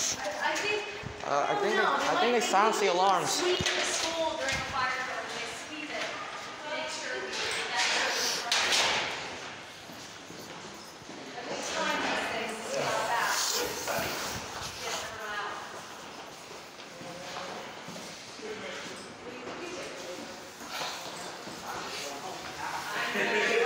I think they silence the alarms. Sweep the school during a fire drill. They sweep it to make sure we get that service right. And we time these things to see how fast get thrown out.